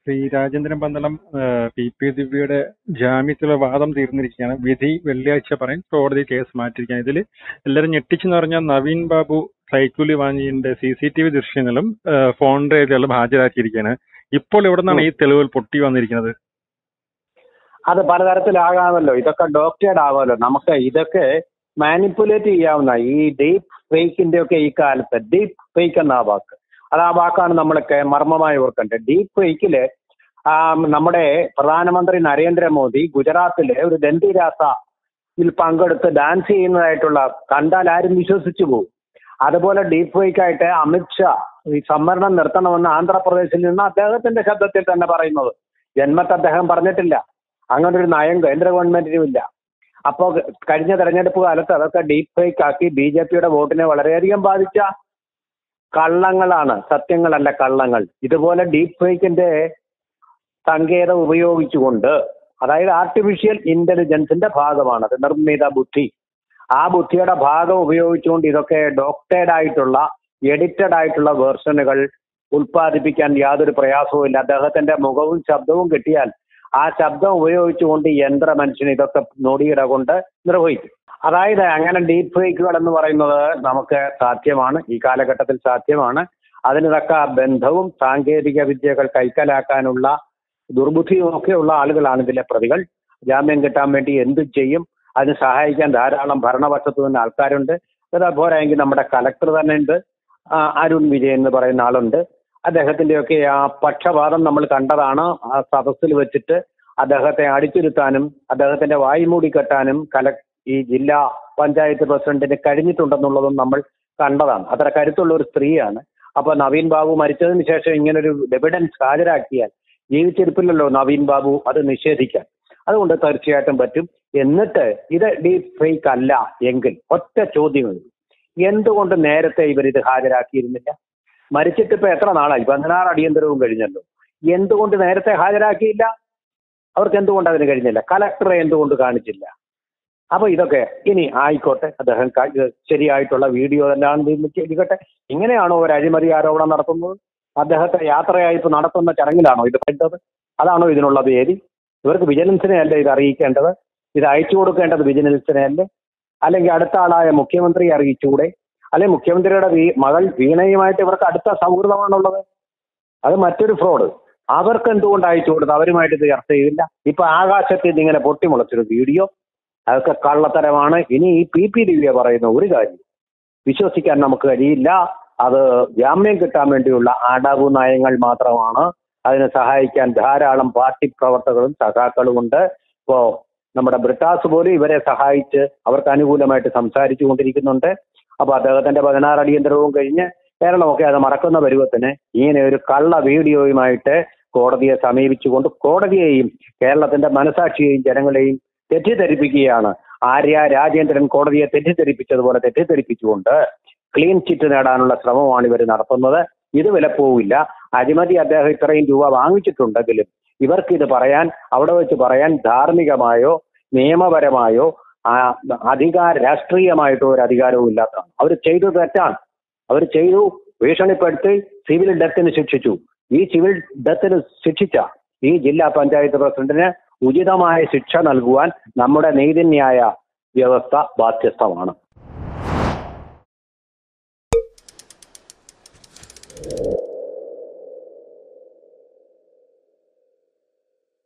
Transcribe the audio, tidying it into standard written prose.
Shri Rajendran Pandalam P ദിവ്യയുടെ ജാമ്യത്തിലുള്ള വാദം തീർന്നിരിക്കുകയാണ്. വിധി വെള്ളിയാഴ്ച പറയും. കോടതി കേസ് മാറ്റിയിരിക്കുകയാണ്. ഇതിൽ എല്ലാവരും ഞെട്ടിച്ചെന്ന് പറഞ്ഞാൽ നവീൻ ബാബു സൈക്കിളി വാങ്ങിയതിന്റെ CCTV ദൃശ്യങ്ങളും ഫോൺ രേഖകളും ഹാജരാക്കിയിരിക്കുകയാണ്. ഇപ്പോൾ എവിടെ നിന്നാണ് ഈ തെളിവുകൾ പൊട്ടി വന്നിരിക്കുന്നത്? അത് പലതരത്തിലാകാമല്ലോ. ഇതൊക്കെ ഡോക്ടേഡ് ആവാമല്ലോ. നമുക്ക് ഇതൊക്കെ മാനിപ്പുലേറ്റ് ചെയ്യാവുന്ന ഈ ഡീപ്പ് ഫേക്കിന്റെ ഒക്കെ ഈ കാലത്ത് ഡീപ്പ് ഫേക്ക് എന്ന വാക്ക്, അത് ആ വാക്കാണ് നമ്മളൊക്കെ മർമ്മമായി ഓർക്കേണ്ടത്. ഡീപ്പ് ഫേക്കില് നമ്മുടെ പ്രധാനമന്ത്രി നരേന്ദ്രമോദി ഗുജറാത്തിലെ ഒരു ദണ്ഡിരാസയിൽ പങ്കെടുത്ത് ഡാൻസ് ചെയ്യുന്നതായിട്ടുള്ള കണ്ടാൽ ആരും വിശ്വസിച്ചു പോകും. അതുപോലെ ഡീപ്പ് ഫേക്കായിട്ട് അമിത്ഷാ ഈ സംവരണം നിർത്തണമെന്ന് ആന്ധ്രാപ്രദേശിൽ നിന്ന് അദ്ദേഹത്തിന്റെ ശബ്ദത്തിൽ തന്നെ പറയുന്നത് ജന്മത്ത് അദ്ദേഹം പറഞ്ഞിട്ടില്ല. അങ്ങനൊരു നയം കേന്ദ്ര ഗവൺമെന്റിനും ഇല്ല. അപ്പോൾ കഴിഞ്ഞ തെരഞ്ഞെടുപ്പ് കാലത്ത് അതൊക്കെ ഡീപ്പ് ഫേക്ക് ആക്കി BJPയുടെ വോട്ടിനെ വളരെയധികം ബാധിച്ച കള്ളങ്ങളാണ്, സത്യങ്ങളല്ല കള്ളങ്ങൾ. ഇതുപോലെ ഡീപ്പ് ഫേക്കിന്റെ സങ്കേതം ഉപയോഗിച്ചുകൊണ്ട്, അതായത് ആർട്ടിഫിഷ്യൽ ഇന്റലിജൻസിന്റെ ഭാഗമാണത്, നിർമ്മിത ബുദ്ധി. ആ ബുദ്ധിയുടെ ഭാഗം ഉപയോഗിച്ചുകൊണ്ട് ഇതൊക്കെ ഡോക്ടേഡ് ആയിട്ടുള്ള എഡിറ്റഡ് ആയിട്ടുള്ള വേർഷനുകൾ ഉൽപ്പാദിപ്പിക്കാൻ യാതൊരു പ്രയാസവും ഇല്ല. അദ്ദേഹത്തിന്റെ മുഖവും ശബ്ദവും കിട്ടിയാൽ ആ ശബ്ദം ഉപയോഗിച്ചുകൊണ്ട് യന്ത്ര മനുഷ്യന് ഇതൊക്കെ നൊടിയിട കൊണ്ട് നിർവഹിക്കും. അതായത് അങ്ങനെ ഡീപ്പ് ഫേക്കുകൾ എന്ന് പറയുന്നത് നമുക്ക് സാധ്യമാണ്, ഈ കാലഘട്ടത്തിൽ സാധ്യമാണ്. അതിന് തക്ക ബന്ധവും സാങ്കേതിക വിദ്യകൾ കൈക്കലാക്കാനുള്ള ദുർബുദ്ധിയും ഒക്കെയുള്ള ആളുകളാണ് ഇതിലെ പ്രതികൾ. ജാമ്യം കിട്ടാൻ വേണ്ടി എന്തും ചെയ്യും. അതിന് സഹായിക്കാൻ ധാരാളം ഭരണപക്ഷത്തു നിന്ന് ആൾക്കാരുണ്ട്. അത് പോരായെങ്കിൽ നമ്മുടെ കലക്ടർ തന്നെ ഉണ്ട്, അരുൺ വിജയൻ എന്ന് പറയുന്ന ആളുണ്ട്. അദ്ദേഹത്തിന്റെയൊക്കെ ആ പക്ഷപാതം നമ്മൾ കണ്ടതാണ്. ആ സദസ്സിൽ വെച്ചിട്ട് അദ്ദേഹത്തെ അടിച്ചിരുത്താനും അദ്ദേഹത്തിന്റെ വായ്മൂടി കെട്ടാനും ഈ ജില്ലാ പഞ്ചായത്ത് പ്രസിഡന്റിന് കഴിഞ്ഞിട്ടുണ്ടെന്നുള്ളതും നമ്മൾ കണ്ടതാണ്. അത്ര കരുത്തുള്ള ഒരു സ്ത്രീയാണ്. അപ്പൊ നവീൻ ബാബു മരിച്ചതിന് ശേഷം ഇങ്ങനൊരു എവിഡൻസ് ഹാജരാക്കിയാൽ ജീവിച്ചിരിപ്പില്ലല്ലോ നവീൻ ബാബു അത് നിഷേധിക്കാൻ. അതുകൊണ്ട് തീർച്ചയായിട്ടും പറ്റും. എന്നിട്ട് ഇത് ഡീപ്പ് ഫേക്ക് അല്ല എങ്കിൽ ഒറ്റ ചോദ്യമുള്ളൂ, എന്തുകൊണ്ട് നേരത്തെ ഇവരിത് ഹാജരാക്കിയിരുന്നില്ല? മരിച്ചിട്ട് ഇപ്പൊ എത്ര നാളായി? 16 അടിയന്തരവും കഴിഞ്ഞല്ലോ. എന്തുകൊണ്ട് നേരത്തെ ഹാജരാക്കിയില്ല? അവർക്ക് എന്തുകൊണ്ട് അതിന് കഴിഞ്ഞില്ല? കലക്ടറെ എന്തുകൊണ്ട് കാണിച്ചില്ല? അപ്പൊ ഇതൊക്കെ ഇനി ആയിക്കോട്ടെ, അദ്ദേഹം ശരിയായിട്ടുള്ള വീഡിയോ എല്ലാം ഇരിക്കട്ടെ. ഇങ്ങനെയാണോ ഒരു അഴിമതി ആരോപണം നടത്തുന്നത്? അദ്ദേഹത്തെ യാത്രയയപ്പ് നടത്തുന്ന ചടങ്ങിലാണോ ഇത് പെട്ടത്? അതാണോ ഇതിനുള്ള വേദി? ഇവർക്ക് വിജിലൻസിനെ അല്ലേ ഇത് അറിയിക്കേണ്ടത്? ഇത് അയച്ചു കൊടുക്കേണ്ടത് വിജിലൻസിനെ അല്ലേ? അല്ലെങ്കിൽ അടുത്ത ആളായ മുഖ്യമന്ത്രിയെ അറിയിച്ചുകൂടെ? അല്ലെങ്കിൽ മുഖ്യമന്ത്രിയുടെ മകൾ വീണയുമായിട്ട് ഇവർക്ക് അടുത്ത സൗഹൃദമാണുള്ളത്. അത് മറ്റൊരു ഫ്രോഡ്. അവർക്ക് എന്തുകൊണ്ട് അയച്ചു കൊടുത്ത് അവരുമായിട്ട് ഇത് ചർച്ച ചെയ്തില്ല? ഇപ്പൊ ആകാശത്തിൽ ഇതിങ്ങനെ പൊട്ടിമുളച്ചൊരു വീഡിയോ, അതൊക്കെ കള്ളത്തരമാണ്. ഇനി ഈ പി ദിവ്യ പറയുന്ന ഒരു കാര്യം വിശ്വസിക്കാൻ നമുക്ക് കഴിയില്ല. അത് ജാമ്യം കിട്ടാൻ വേണ്ടിയുള്ള അടവു നയങ്ങൾ മാത്രമാണ്. അതിനെ സഹായിക്കാൻ ധാരാളം പാർട്ടി പ്രവർത്തകരും സഖാക്കളും ഉണ്ട്. ഇപ്പോ നമ്മുടെ ബ്രിട്ടാസ് പോലും ഇവരെ സഹായിച്ച് അവർക്ക് അനുകൂലമായിട്ട് സംസാരിച്ചു കൊണ്ടിരിക്കുന്നുണ്ട്. അപ്പൊ അദ്ദേഹത്തിന്റെ 16 അടിയന്തരവും കഴിഞ്ഞ് കേരളമൊക്കെ അത് മറക്കുന്ന പരുവത്തിന് ഇങ്ങനെ ഒരു കള്ള വീഡിയോയുമായിട്ട് കോടതിയെ സമീപിച്ചുകൊണ്ട് കോടതിയെയും കേരളത്തിന്റെ മനസാക്ഷിയെയും ജനങ്ങളെയും തെറ്റിദ്ധരിപ്പിക്കുകയാണ്. രാജേന്ദ്രൻ കോടതിയെ തെറ്റിദ്ധരിപ്പിച്ചതുപോലെ തെറ്റിദ്ധരിപ്പിച്ചുകൊണ്ട് ക്ലീൻ ചിറ്റ് നേടാനുള്ള ശ്രമമാണ് ഇവർ നടത്തുന്നത്. ഇത് വിലപ്പോവില്ല. അഴിമതി അദ്ദേഹം ഇത്രയും രൂപ വാങ്ങിച്ചിട്ടുണ്ടെങ്കിലും ഇവർക്കിത് പറയാൻ, അവിടെ വെച്ച് പറയാൻ ധാർമ്മികമായോ നിയമപരമായോ രാഷ്ട്രീയമായിട്ടോ ഒരു അധികാരവും ഇല്ലാത്തതാണ്. അവർ ചെയ്തത് തെറ്റാണ്. അവർ ചെയ്തു, ഭീഷണിപ്പെടുത്തി സിവിൽ ഡെത്തിന് ശിക്ഷിച്ചു. ഈ സിവിൽ ഡെത്തിന് ശിക്ഷിച്ച ഈ ജില്ലാ പഞ്ചായത്ത് പ്രസിഡന്റിന് ഉചിതമായ ശിക്ഷ നൽകുവാൻ നമ്മുടെ നീതിന്യായ വ്യവസ്ഥ ബാധ്യസ്ഥമാണ്.